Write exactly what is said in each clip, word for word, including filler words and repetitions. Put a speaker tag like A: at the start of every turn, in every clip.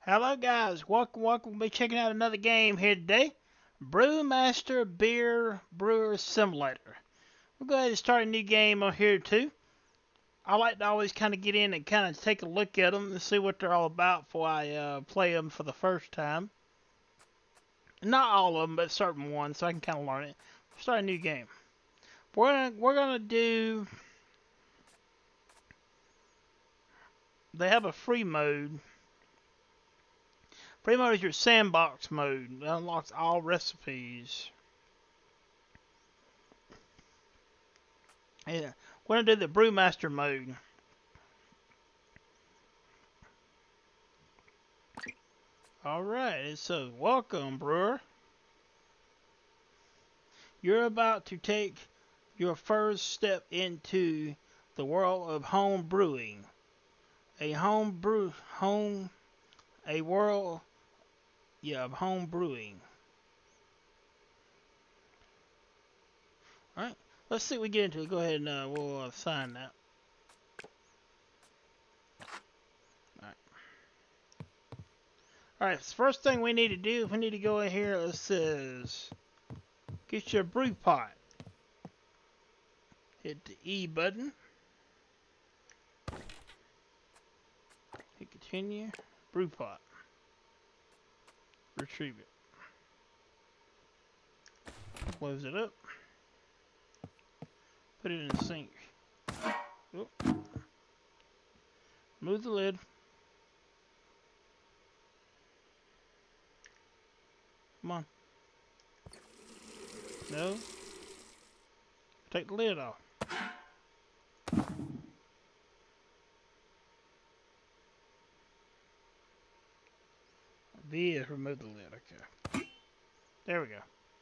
A: Hello guys, welcome, welcome. We'll be checking out another game here today. Brewmaster Beer Brewer Simulator. We'll go ahead and start a new game on here too. I like to always kind of get in and kind of take a look at them and see what they're all about before I uh, play them for the first time. Not all of them, but certain ones, so I can kind of learn it. Start a new game. We're gonna, we're gonna do. They have a free mode. Free mode is your sandbox mode. It unlocks all recipes. Yeah, we're gonna do the Brewmaster mode. Alright, so welcome, brewer. You're about to take your first step into the world of home brewing. A home brew, home, a world, yeah, of home brewing. Alright, let's see what we get into it. Go ahead and uh, we'll uh, sign that. Alright. Alright, first thing we need to do, we need to go in here. It says, get your brew pot. Hit the E button. Hit continue. Brew pot. Retrieve it. Close it up. Put it in the sink. Oop. Move the lid. Come on. No. Take the lid off. V is remove the lid. Okay. There we go.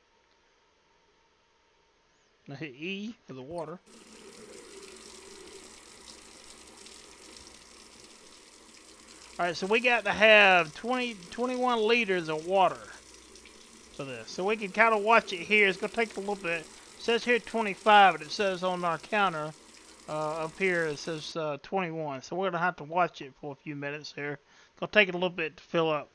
A: Now hit E for the water. Alright, so we got to have twenty, twenty-one liters of water for this. So we can kind of watch it here. It's going to take a little bit. It says here twenty-five, but it says on our counter uh, up here it says uh, twenty-one. So we're going to have to watch it for a few minutes here. It's going to take it a little bit to fill up.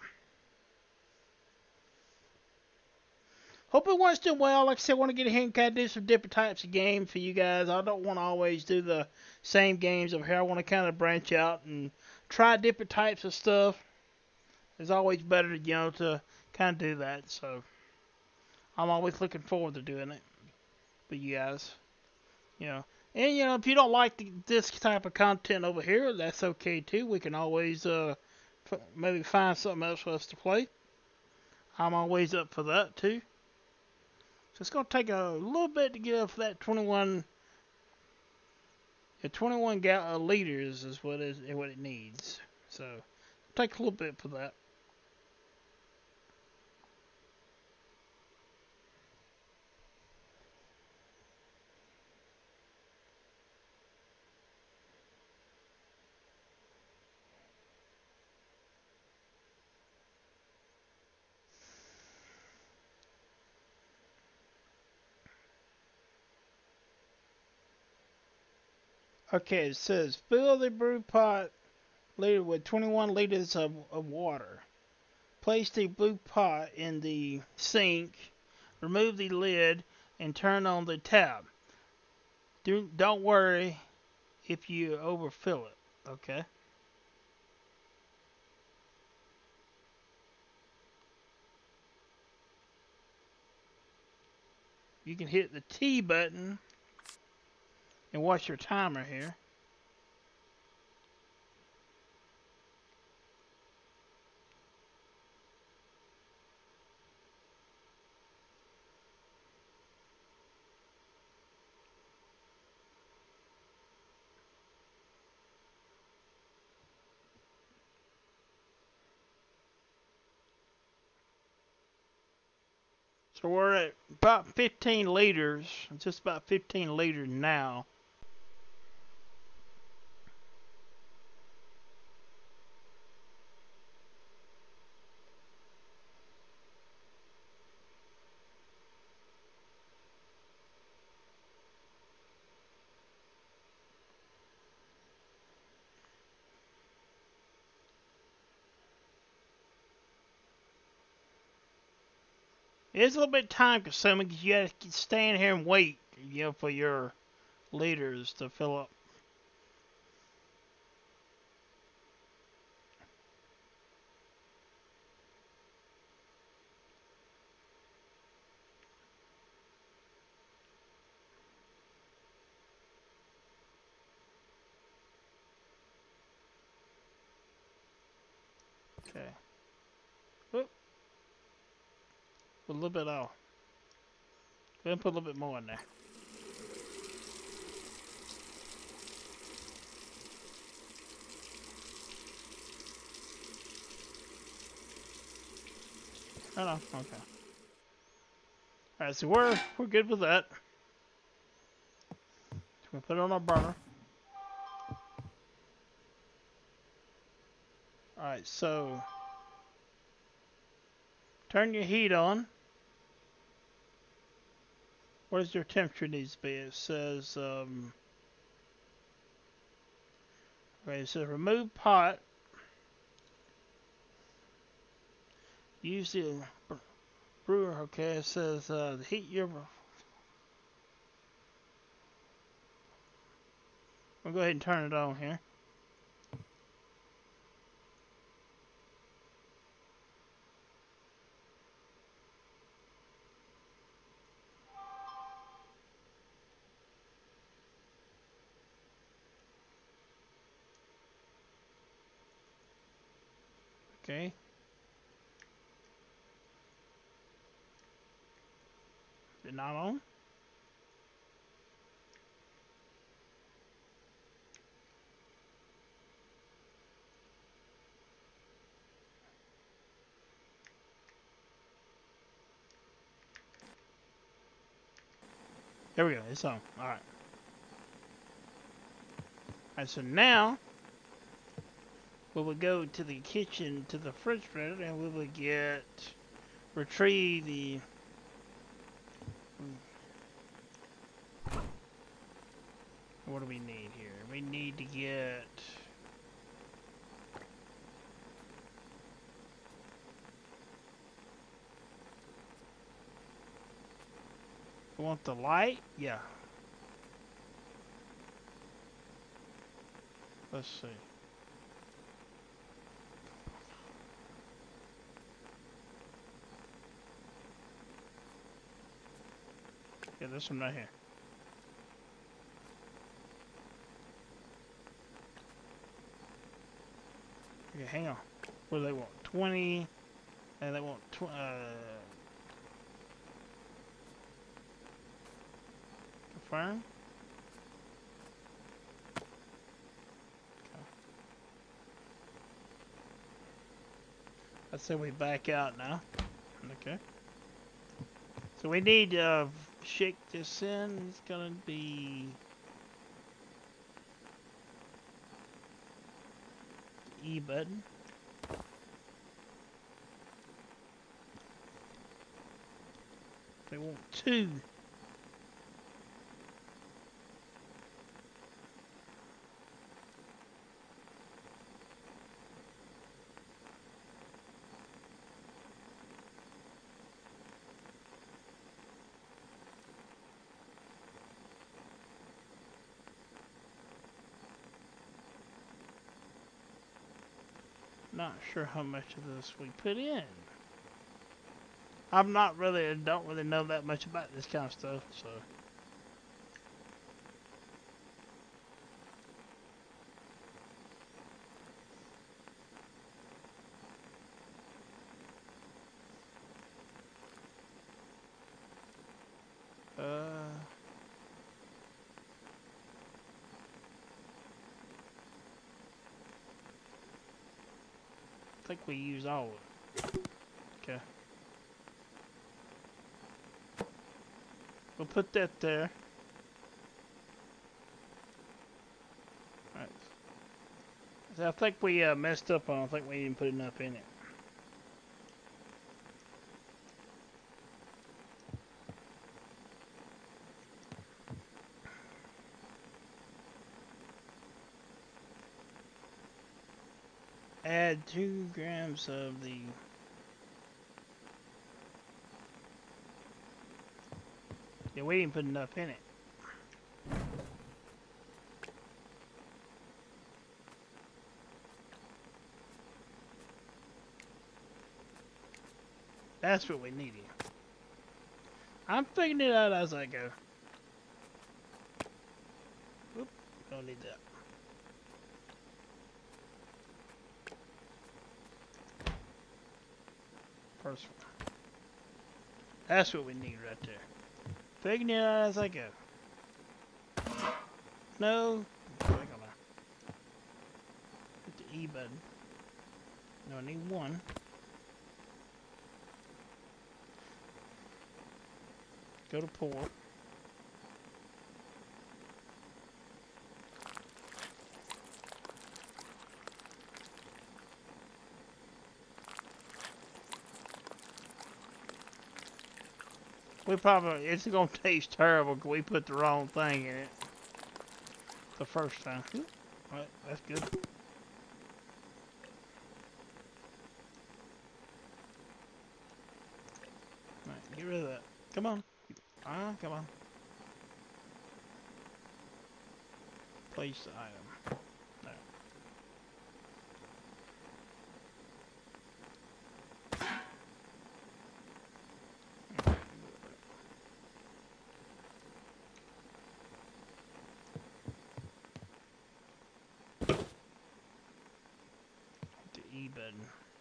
A: Hope everyone's doing well. Like I said, I want to get in here and kind of do some different types of games for you guys. I don't want to always do the same games over here. I want to kind of branch out and try different types of stuff. It's always better, you know, to kind of do that. So I'm always looking forward to doing it for you guys. You know, and you know, if you don't like the, this type of content over here, that's okay too. We can always uh, maybe find something else for us to play. I'm always up for that too. So it's going to take a little bit to get up for that twenty-one. Yeah, twenty-one gal uh, liters is what is what it needs. So it'll take a little bit for that. Okay, it says fill the brew pot liter with twenty-one liters of, of water. Place the brew pot in the sink, remove the lid, and turn on the tap. Do, don't worry if you overfill it, okay? You can hit the T button and watch your timer here. So we're at about fifteen liters, just about fifteen liters now. It is a little bit time consuming because you got to stand here and wait, you know, for your liters to fill up. Okay. Whoop. Put a little bit off. Go ahead and put a little bit more in there. Oh no, okay. Alright, so we're we're good with that. So we put it on our burner. Alright, so turn your heat on. What does your temperature needs to be? It says um okay, it says remove pot. Use the brewer, okay, it says uh heat your We'll go ahead and turn it on here. Okay. Is it not on? There we go, it's on. Alright. Alright, so now we will go to the kitchen, to the refrigerator, and we will get, retrieve the, what do we need here? We need to get, we want the light? Yeah. Let's see. Yeah, this one right here. Okay, hang on. What do they want? twenty, and they want tw uh, confirm. Okay. I'd say we back out now. Okay. So we need to uh, shake this in. It's gonna be E button. They want two. Not sure how much of this we put in. I'm not really, I don't really know that much about this kind of stuff, so. Uh, I think we use all of it. Okay. We'll put that there. Alright. So I think we uh, messed up on it. I think we didn't put enough in it. Add two grams of the Yeah, we didn't put enough in it. That's what we needed. I'm figuring it out as I go. Oop, don't need that. First one. That's what we need right there. Figuring it out as I go. No. Hit the E button. No, I need one. Go to pour. We probably, it's gonna taste terrible because we put the wrong thing in it the first time. Alright, that's good. Alright, get rid of that. Come on. Ah, come on. Place the item. There. The E button.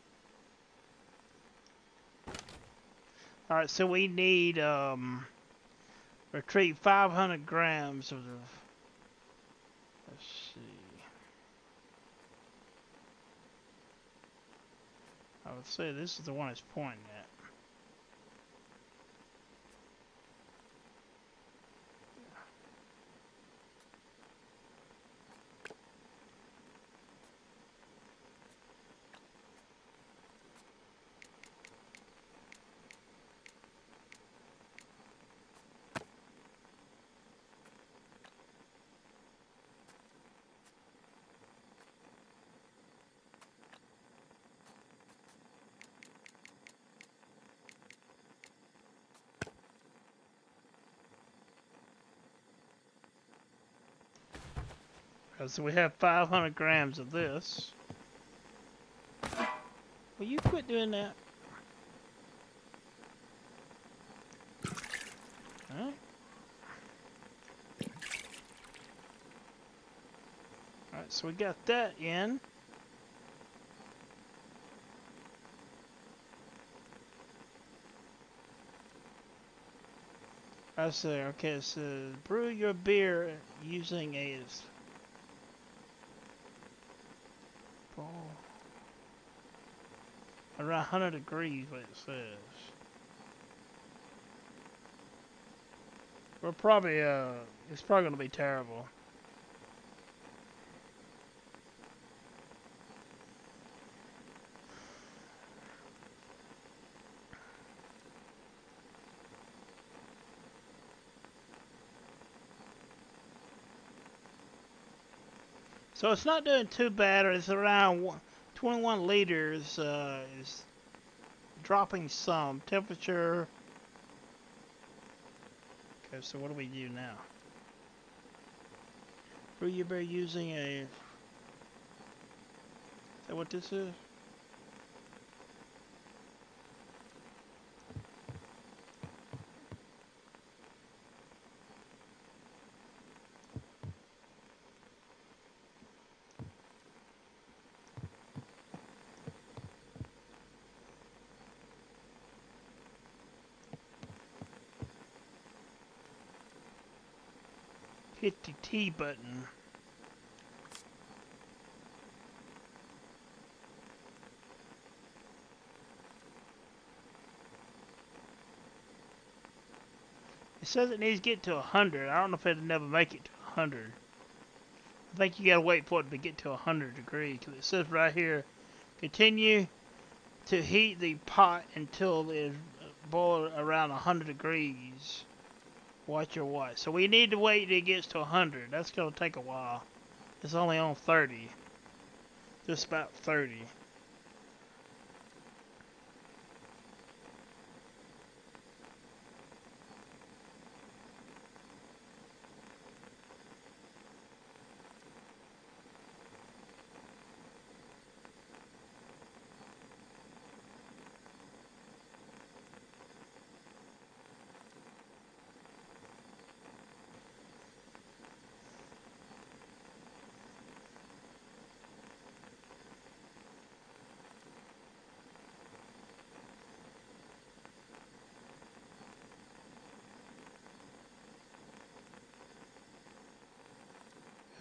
A: Alright, so we need um retrieve five hundred grams of the, let's see, I would say this is the one it's pointing at. So we have five hundred grams of this. Will you quit doing that? Alright. Alright, so we got that in. I say, okay, so brew your beer using a oh, around one hundred degrees, what it says. We're probably, uh, it's probably going to be terrible. So it's not doing too bad, or it's around twenty-one liters, uh, is dropping some. Temperature. Okay, so what do we do now? Brew your beer using a, is that what this is? Hit the T button. It says it needs to get to one hundred. I don't know if it'll never make it to one hundred. I think you gotta wait for it to get to one hundred degrees, because it says right here, continue to heat the pot until it boils around one hundred degrees. Watch your what. So we need to wait till it gets to one hundred. That's gonna take a while. It's only on thirty. Just about thirty.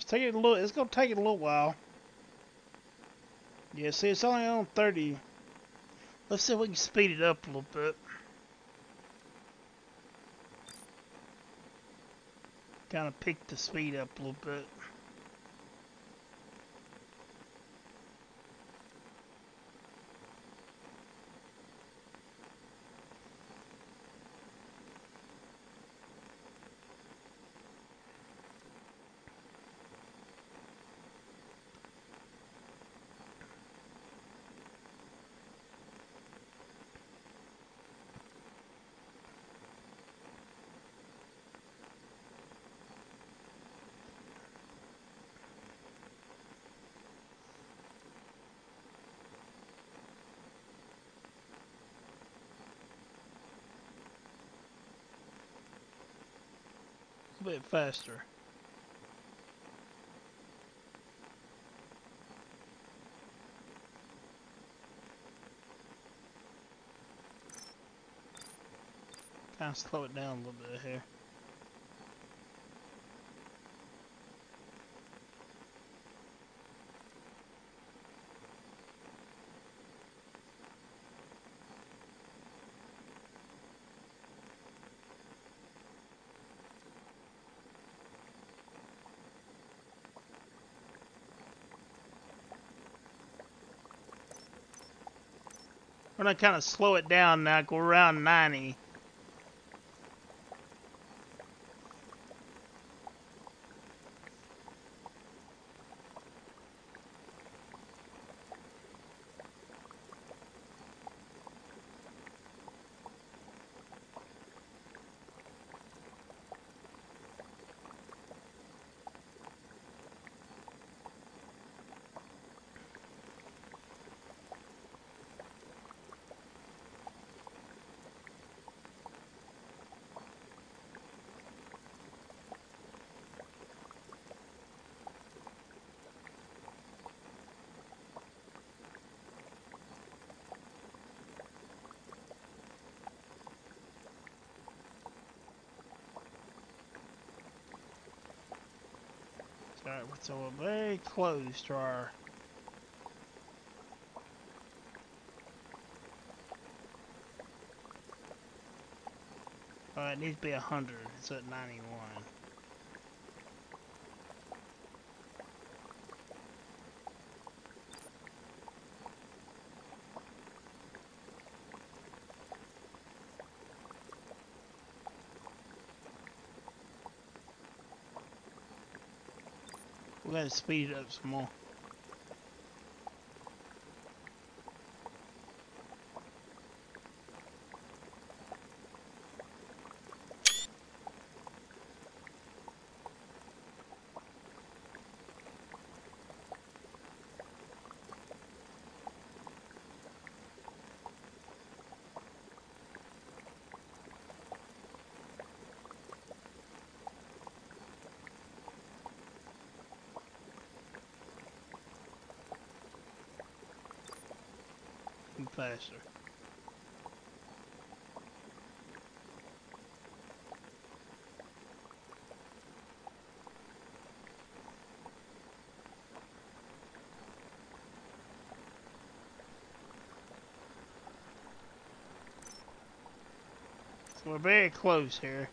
A: It's taking a little. It's gonna take it a little while. Yeah, see, it's only on thirty. Let's see if we can speed it up a little bit. Kind of pick the speed up a little bit. A bit faster. Kind of slow it down a little bit here. We're gonna kind of slow it down now, go around ninety. Alright, so we're very close to our... Alright, it needs to be one hundred. It's at ninety-one. We're gonna speed it up some more. Faster. So we're very close here.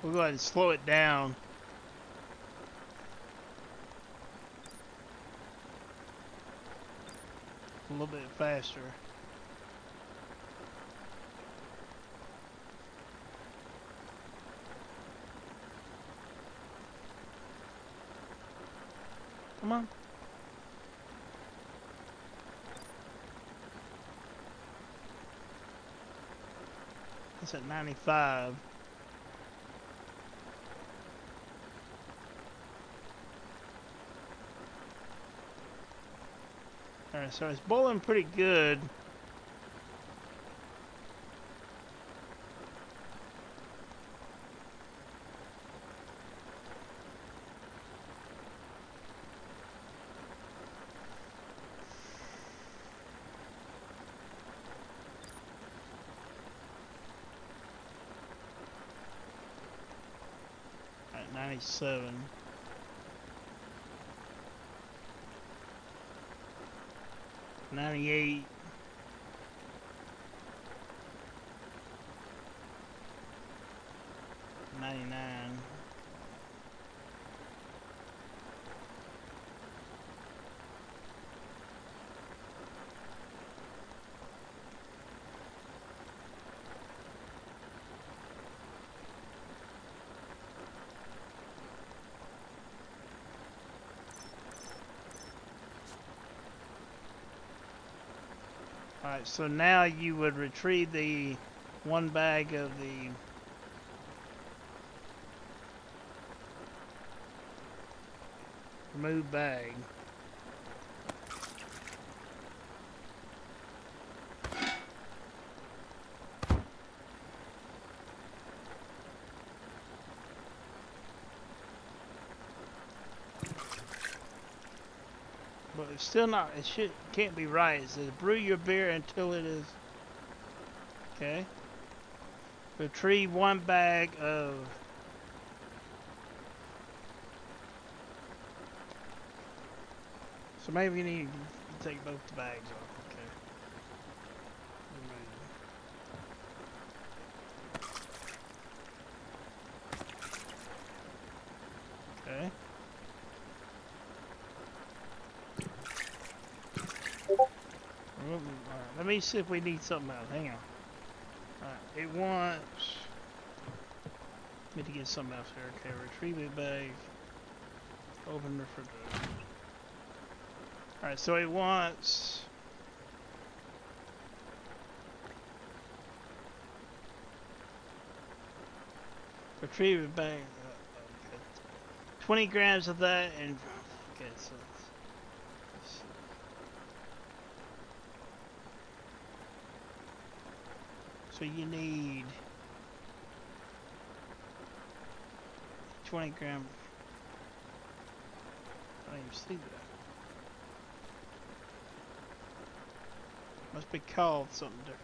A: We'll go ahead and slow it down. A little bit faster. Come on. It's at ninety-five. Alright, so it's boiling pretty good. At ninety-seven. ninety-eight. ninety-nine. Alright, so now you would retrieve the one bag of the remove bag. But it's still not, it should, can't be right. It says brew your beer until it is, okay. Retrieve one bag of, so maybe you need to take both the bags off, okay. Okay. Alright, let me see if we need something else. Hang on. Alright, it wants me to get something else here. Okay, retrieve a bag. Open refrigerator. Alright, so it wants retrieve a bag. Uh, okay. twenty grams of that and okay, so So you need twenty grams. I don't even see that. Must be called something different.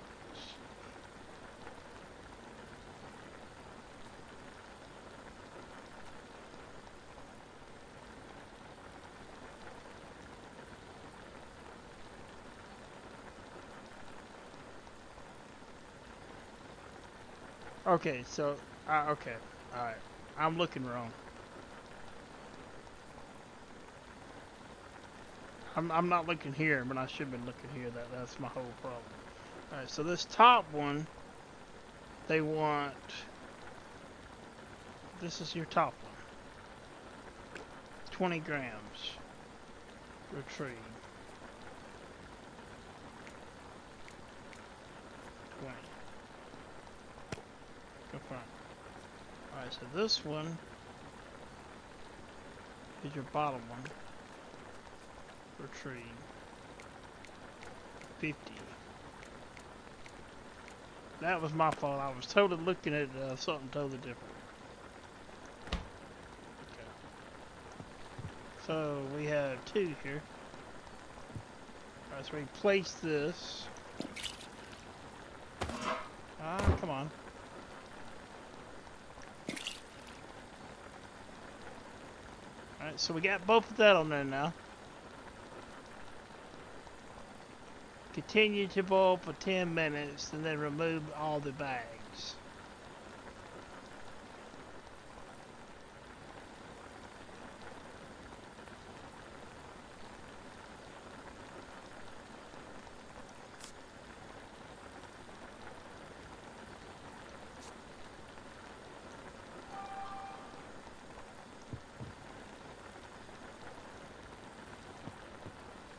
A: Okay, so, uh, okay, alright. I'm looking wrong. I'm, I'm not looking here, but I should have been looking here. That That's my whole problem. Alright, so this top one, they want, this is your top one. twenty grams. Retrieve. twenty. Confirm. Alright, so this one is your bottom one. Retrieve. fifty. That was my fault. I was totally looking at uh, something totally different. Okay. So we have two here. Alright, so we place this. Ah, come on. Alright, so we got both of that on there now. Continue to boil for ten minutes and then remove all the bags.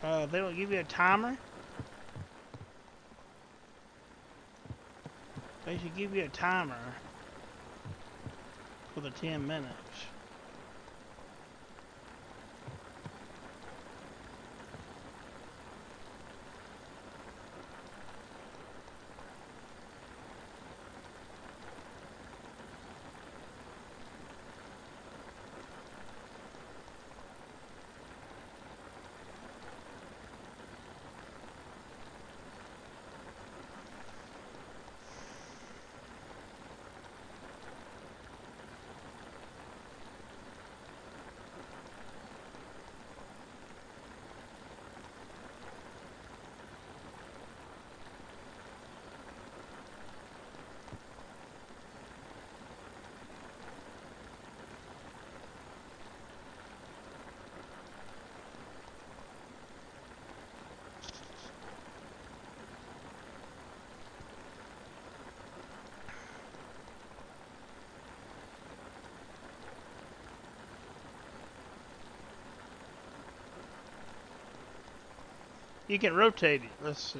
A: Uh, they don't give you a timer? They should give you a timer for the ten minutes. You can rotate it. Let's see.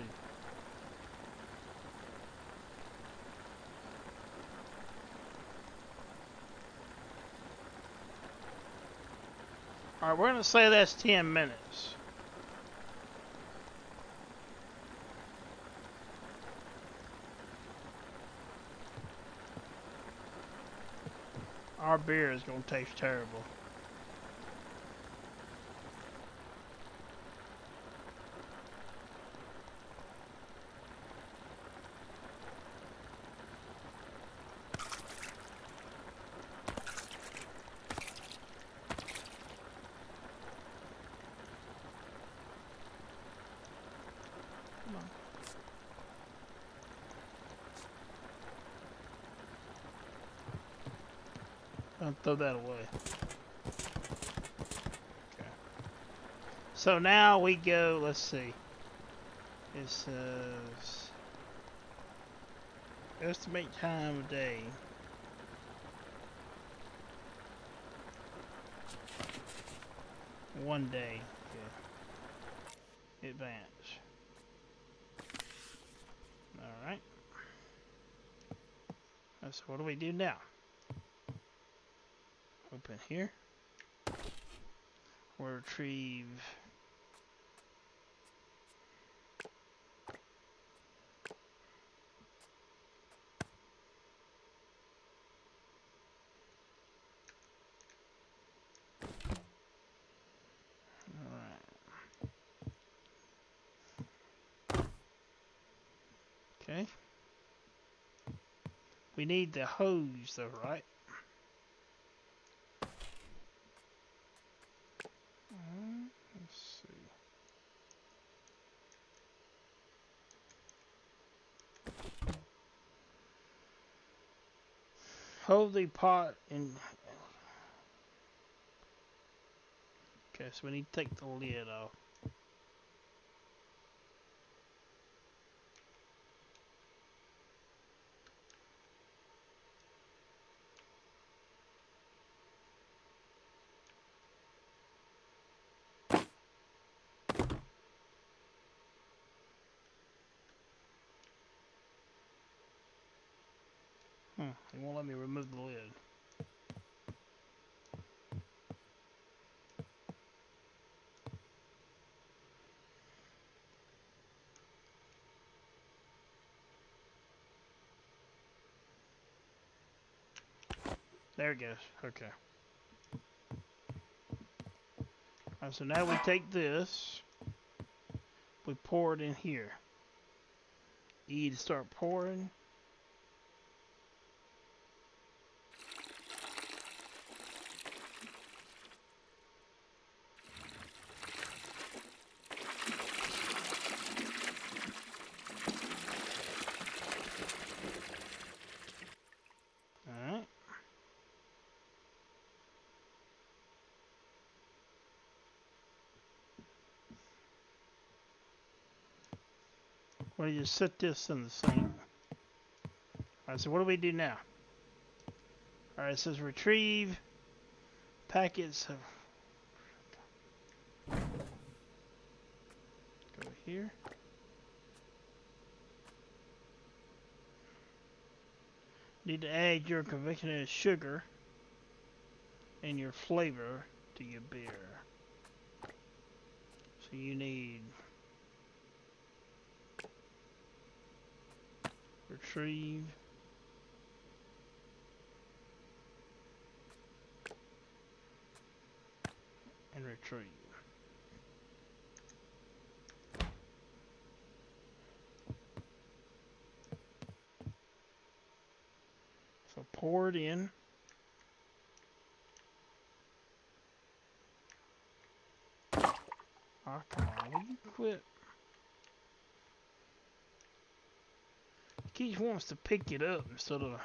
A: Alright, we're going to say that's ten minutes. Our beer is going to taste terrible. I'll throw that away. Okay. So now we go, let's see. It says estimate time of day. One day. Okay. Advance. Alright. So what do we do now? Open here. We'll retrieve okay. We need the hose though, right? Uh, let's see. Hold the pot in. Okay, so we need to take the lid off. Hmm, it won't let me remove the lid. There it goes. Okay. Alright, so now we take this, we pour it in here. E to start pouring. Alright. Well, you just set this in the sink. Alright, so what do we do now? Alright, it says retrieve packets of here. Need to add your conventional sugar and your flavor to your beer. So you need retrieve and retrieve. So pour it in. Oh, come on, will you quit? He wants to pick it up instead of...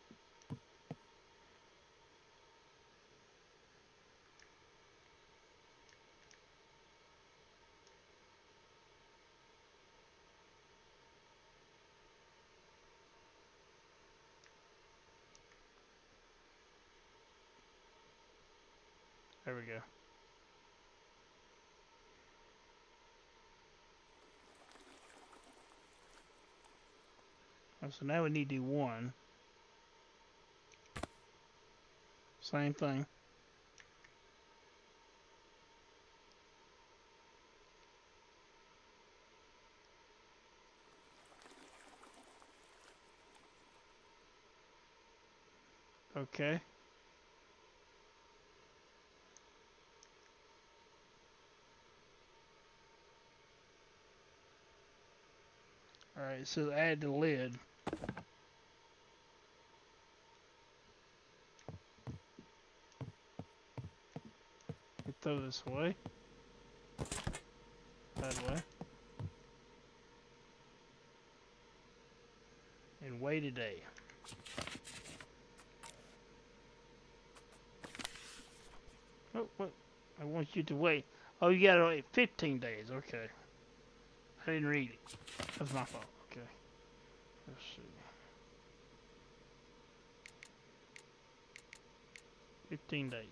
A: There we go. So now we need to do one. Same thing. Okay. Alright, so add the lid. Throw this away. That way. And wait a day. Oh, what? I want you to wait. Oh, you gotta wait fifteen days. Okay. I didn't read it. That's my fault. Okay. Let's see. fifteen days.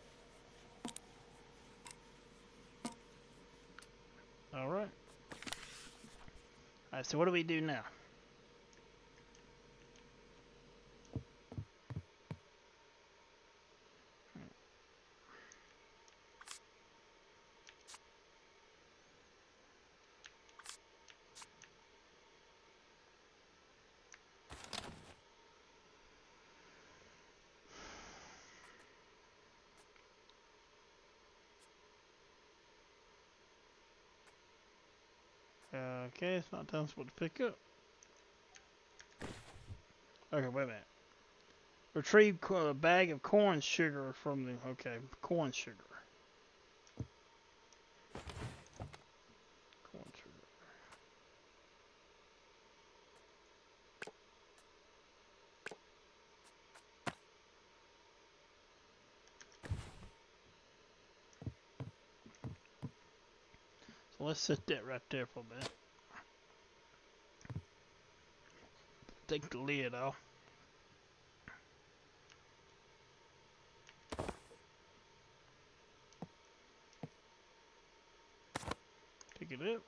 A: Alright. Alright, so what do we do now? Okay, it's not telling us what to pick up. Okay, wait a minute. Retrieve a bag of corn sugar from the... Okay, corn sugar. Corn sugar. So let's set that right there for a bit. Take the lid off. Pick it up. Hit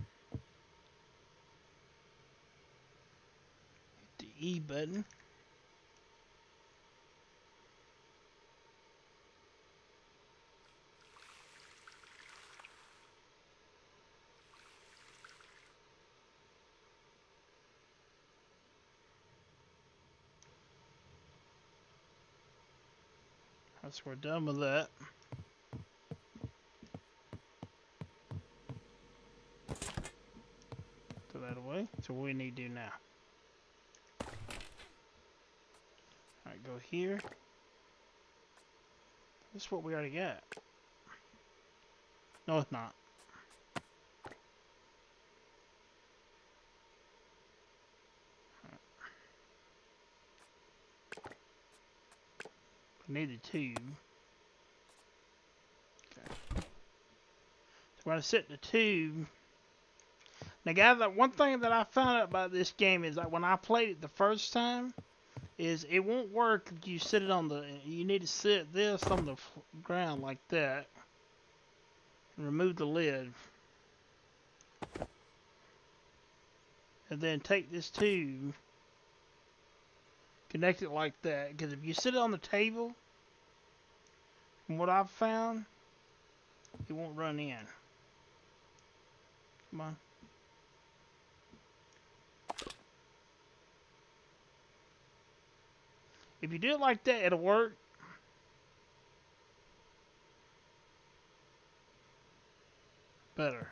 A: the E button. Once we're done with that, throw that away. So what we need to do now. Alright, go here. This is what we already got. No, it's not. We need a tube. Okay. So we're going to set the tube. Now guys, that one thing that I found out about this game is that when I played it the first time, is it won't work if you sit it on the, you need to sit this on the ground like that, and remove the lid. and then take this tube, connect it like that. Because if you sit it on the table, from what I've found, it won't run in. Come on. If you do it like that, it'll work. Better.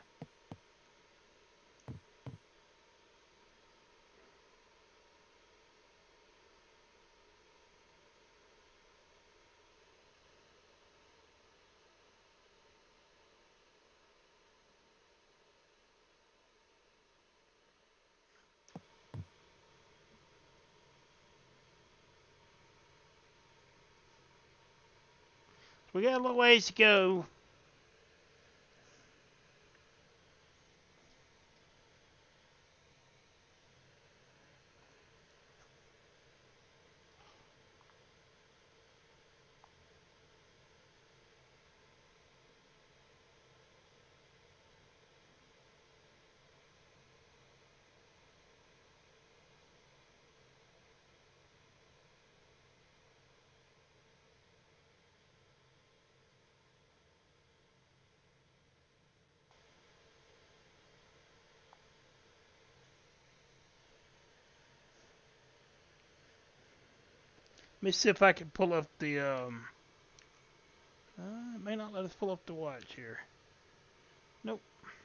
A: We got a little ways to go. Let me see if I can pull up the, um... Uh, it may not let us pull up the watch here. Nope.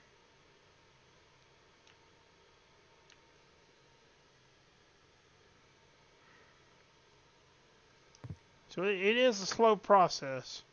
A: So it, it is a slow process.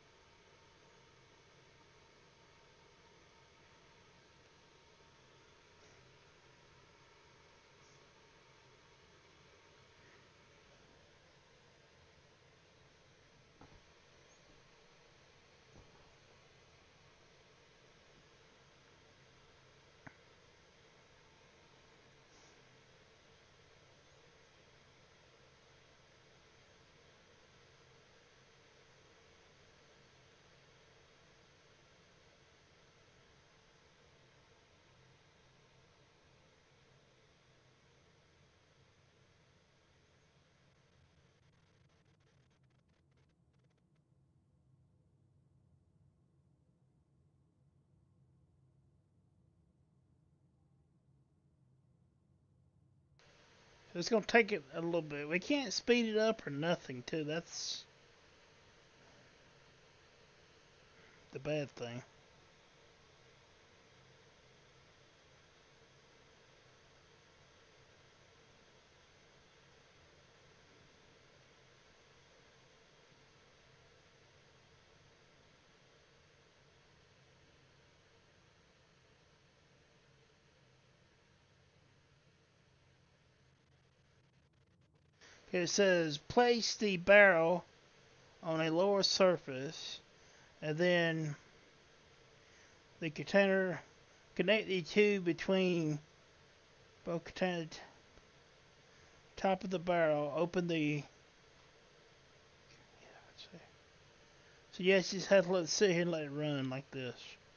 A: So it's going to take it a little bit. We can't speed it up or nothing, too. That's the bad thing. It says place the barrel on a lower surface, and then the container, connect the tube between both containers, top of the barrel, open the, so yes, you just have to let it sit here and let it run like this.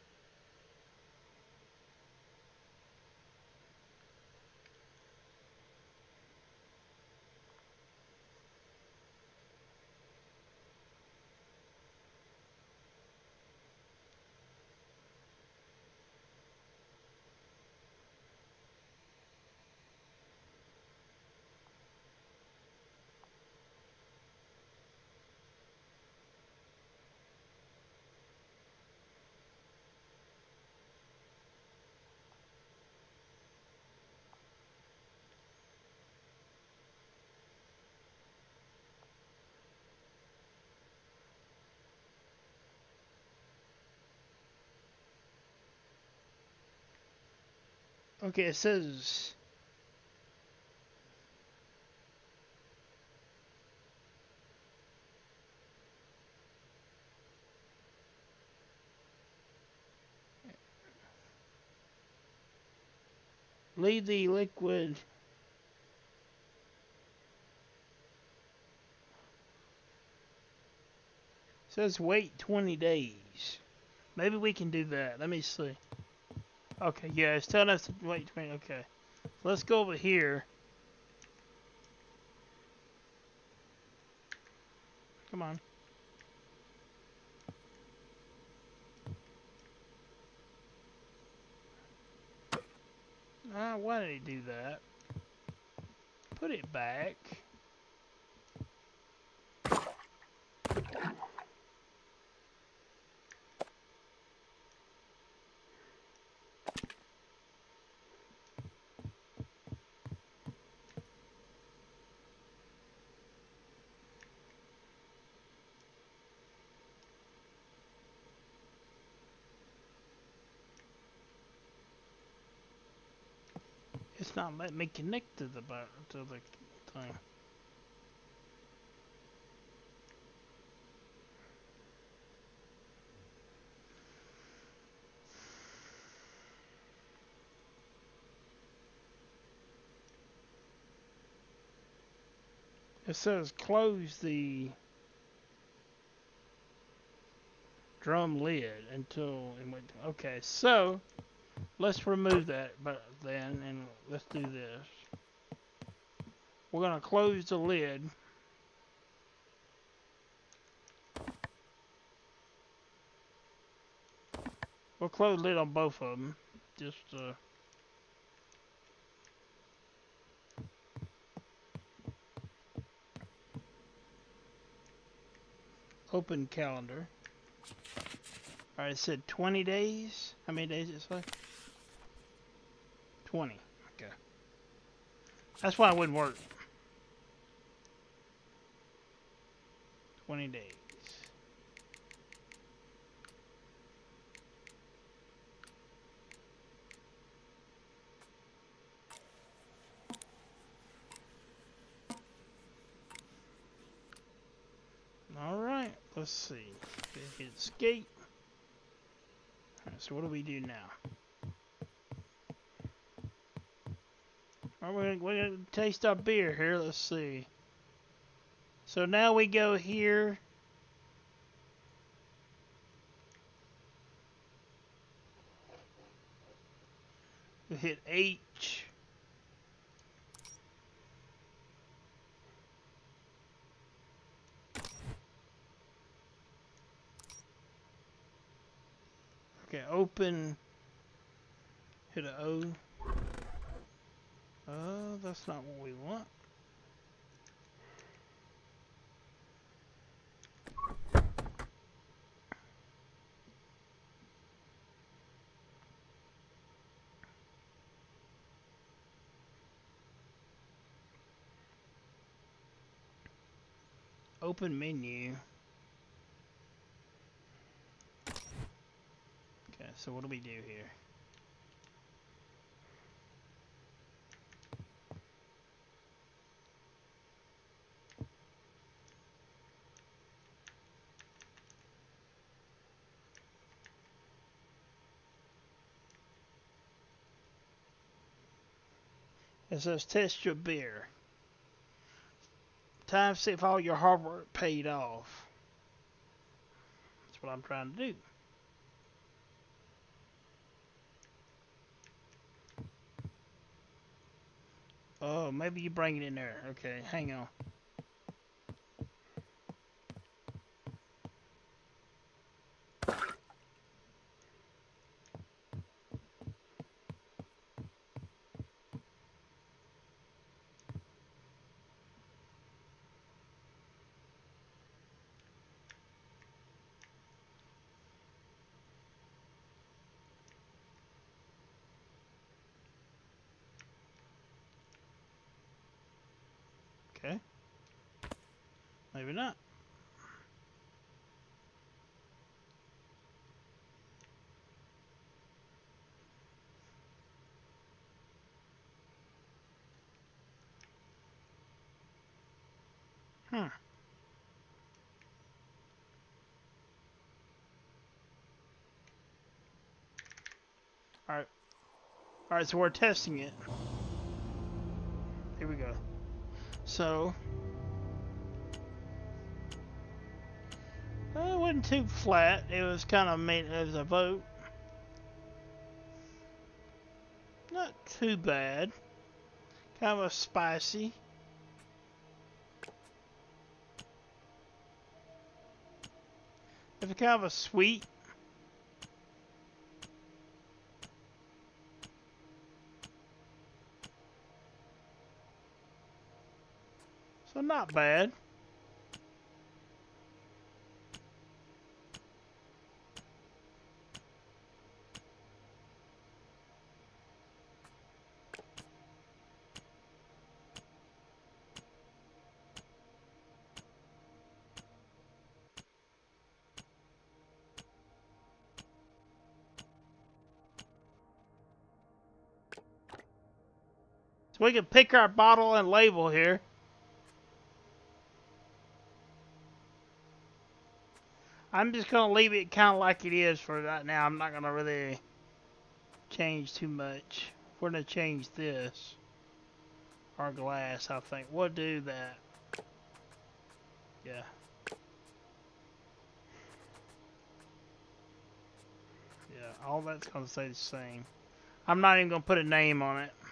A: Okay, it says leave the liquid. It says wait twenty days. Maybe we can do that. Let me see. Okay, yeah, it's telling us to wait twenty. Okay. Let's go over here. Come on. Ah, why did he do that? Put it back. It's not letting me connect to the to the thing. It says close the drum lid until it went. Okay, so let's remove that, but then and let's do this. We're gonna close the lid. We'll close the lid on both of them. Just uh. Open calendar. Alright, it said twenty days. How many days did it say? twenty. Okay. That's why it wouldn't work. twenty days. Alright, let's see. Hit escape. Alright, so what do we do now? Alright, we're, we're gonna taste our beer here. Let's see. So now we go here. We hit H. Okay, open. Hit a O. Oh, that's not what we want. Open menu. Okay, so what do we do here? It says test your beer. Time to see if all your hard work paid off. That's what I'm trying to do. Oh, maybe you bring it in there. Okay, hang on. Okay. Maybe not. Hmm. Alright. Alright, so we're testing it. Here we go. So, uh, it wasn't too flat. It was kind of made as a vote. Not too bad. Kind of a spicy. It's kind of a sweet. So not bad. So we can pick our bottle and label here. I'm just going to leave it kind of like it is for right now. I'm not going to really change too much. We're going to change this. Our glass, I think. We'll do that. Yeah. Yeah, all that's going to stay the same. I'm not even going to put a name on it.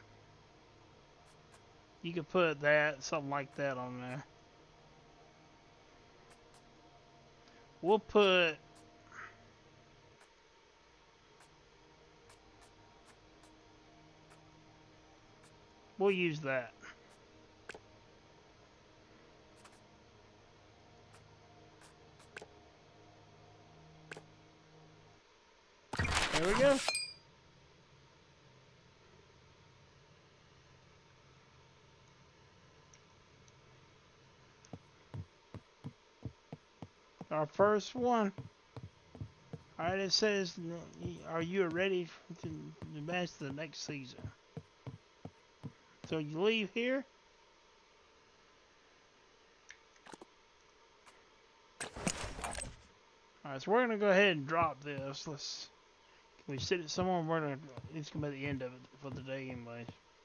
A: You could put that, something like that on there. We'll put... We'll use that. There we go. Our first one. Alright, it says, are you ready to advance to the next season? So you leave here. Alright, so we're going to go ahead and drop this. Let's, can we sit it somewhere? We're gonna, it's going to be the end of it for the day anyways.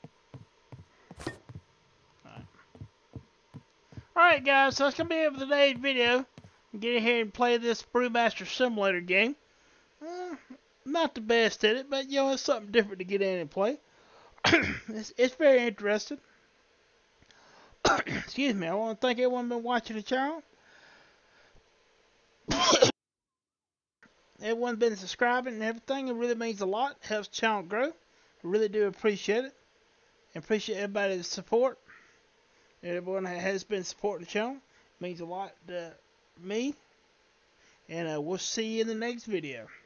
A: Alright. Alright guys, so that's going to be it for today's video. Get in here and play this Brewmaster Simulator game. Uh, not the best at it, but you know, it's something different to get in and play. it's, it's very interesting. Excuse me, I want to thank everyone been watching the channel. Everyone's been subscribing and everything. It really means a lot. It helps the channel grow. I really do appreciate it. And appreciate everybody's support. Everyone that has been supporting the channel. It means a lot to me. And uh, we'll see you in the next video.